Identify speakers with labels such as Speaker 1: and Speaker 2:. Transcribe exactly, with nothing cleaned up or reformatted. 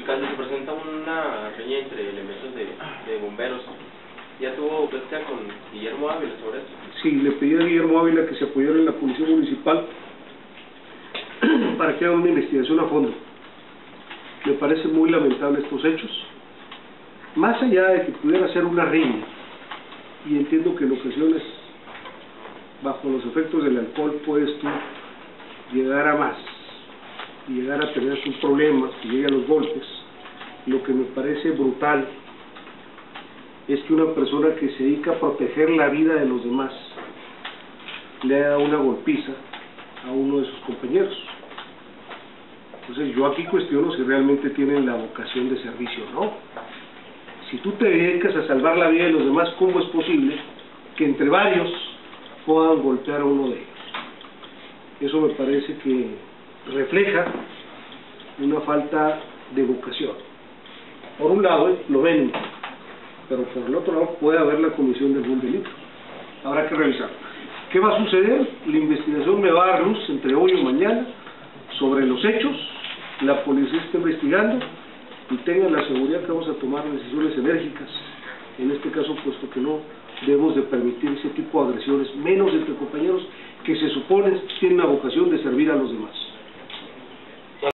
Speaker 1: alcalde, se presenta una riña entre elementos de, de bomberos. ¿Ya tuvo plática con Guillermo Ávila sobre esto?
Speaker 2: Sí, le pedí a Guillermo Ávila que se apoyara en la Policía Municipal para que haga una investigación a fondo. Me parece muy lamentable estos hechos. Más allá de que pudiera ser una riña, y entiendo que en ocasiones, bajo los efectos del alcohol, puedes tú llegar a más, y llegar a tener un problema, que llegue a los golpes. Lo que me parece brutal es que una persona que se dedica a proteger la vida de los demás le da una golpiza a uno de sus compañeros. Entonces yo aquí cuestiono si realmente tienen la vocación de servicio o no. Si tú te dedicas a salvar la vida de los demás, ¿cómo es posible que entre varios puedan golpear a uno de ellos? Eso me parece que refleja una falta de vocación. Por un lado, lo ven, pero por el otro lado puede haber la comisión de algún delito. Habrá que revisar. ¿Qué va a suceder? La investigación me va a dar luz entre hoy o mañana sobre los hechos. La policía está investigando y tengan la seguridad que vamos a tomar decisiones enérgicas. En este caso, puesto que no debemos de permitir ese tipo de agresiones, menos entre compañeros que se supone tienen la vocación de servir a los demás.